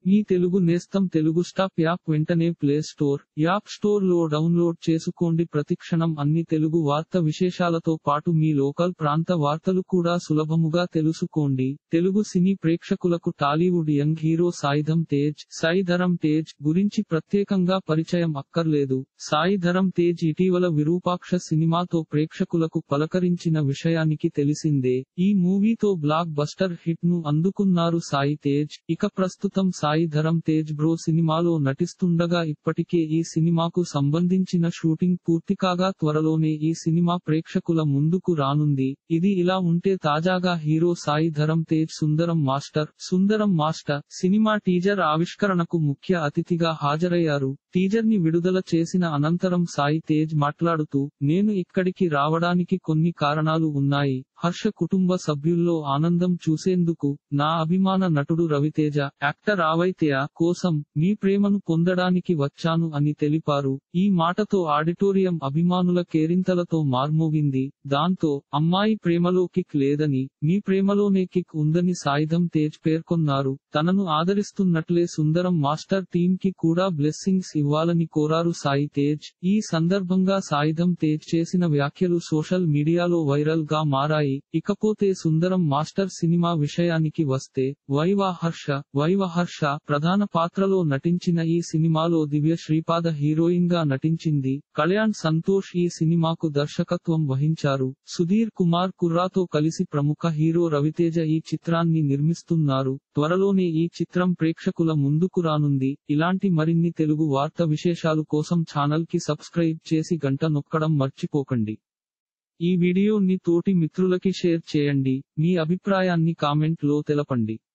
మీ తెలుగు నేస్తం Telugu stop app వెంటనే play store, app store లో డౌన్లోడ్ చేసుకోండి. ప్రతిక్షణం అన్ని తెలుగు వార్త విశేషాలతో పాటు మీ లోకల్ ప్రాంత వార్తలు కూడా సులభముగా తెలుసుకోండి. తెలుగు సినీ ప్రేక్షకులకు టాలీవుడ్ యంగ్ హీరో సాయి ధరమ్ తేజ్ గురించి ప్రత్యేకంగా పరిచయం అక్కర్లేదు. సాయి ధరమ్ తేజ్ ఇటీవల విరూపాక్ష సినిమాతో ప్రేక్షకులకు పలకరించిన విషయానికి తెలిసిందే. ఈ మూవీతో బ్లాక్ బస్టర్ హిట్ ను అందుకున్నారు సాయి తేజ్. ఇక ప్రస్తుతం సాయి ధరమ్ తేజ్ బ్రో సినిమాలో నటిస్తుండగా ఇప్పటికే ఈ సినిమాకు సంబంధించిన షూటింగ్ పూర్తి కాగా త్వరలోనే ఈ సినిమా ప్రేక్షకుల ముందుకు రానుంది. ఇది ఇలా ఉంటే తాజాగా hero Sai Dharam Tej Sundaram master cinema teaser ఆవిష్కరణకు ముఖ్య అతిథిగా హాజరయ్యారు. టీజర్ ని విడుదల చేసిన అనంతరం సాయి తేజ్ మాట్లాడుతూ, నేను ఇక్కడికి రావడానికి కొన్ని కారణాలు ఉన్నాయి. హర్ష కుటుంబ సభ్యుల్లో ఆనందం చూసేందుకు, నా అభిమాన నటుడు రవితేజ యాక్టర్ ఆవైతేయ కోసం మీ ప్రేమను పొందడానికి వచ్చాను అని తెలిపారు. ఈ మాటతో ఆడిటోరియం అభిమానుల కేరింతలతో మార్మోగింది. దాంతో అమ్మాయి ప్రేమలో కిక్ లేదని, మీ ప్రేమలోనే కిక్ ఉందని సాయిధం తేజ్ పేర్కొన్నారు. తనను ఆదరిస్తున్నట్లే సుందరం మాస్టర్ టీమ్ కి కూడా బ్లెస్సింగ్స్ ఇవ్వాలని కోరారు సాయి తేజ్. ఈ సందర్భంగా సాయిధం తేజ్ చేసిన వ్యాఖ్యలు సోషల్ మీడియాలో వైరల్ గా మారాయి. ఇకపోతే సుందరం మాస్టర్ సినిమా విషయానికి వస్తే, వైవ హర్ష ప్రధాన పాత్రలో నటించిన ఈ సినిమాలో దివ్య శ్రీపాద హీరోయిన్ గా నటించింది. కళ్యాణ్ సంతోష్ ఈ సినిమాకు దర్శకత్వం వహించారు. సుధీర్ కుమార్ కుర్రాతో కలిసి ప్రముఖ హీరో రవితేజ ఈ చిత్రాన్ని నిర్మిస్తున్నారు. త్వరలోనే ఈ చిత్రం ప్రేక్షకుల ముందుకు రానుంది. ఇలాంటి మరిన్ని తెలుగు వార్త విశేషాలు కోసం ఛానల్ కి సబ్స్క్రైబ్ చేసి గంట నొక్కడం మర్చిపోకండి. ఈ వీడియోని తోటి మిత్రులకి షేర్ చేయండి. మీ అభిప్రాయాన్ని కామెంట్ లో తెలపండి.